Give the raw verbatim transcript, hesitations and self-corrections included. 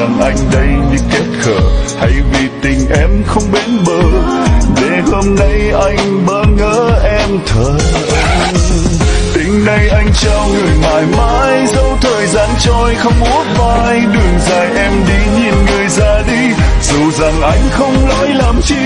rằng anh đây như kết khờ, hay vì tình em không bến bờ, để hôm nay anh bỡ ngỡ em thờ. Tình này anh trao người mãi mãi, dẫu thời gian trôi không uất vai, đường dài em đi nhìn người ra đi, dù rằng anh không lỗi làm chi,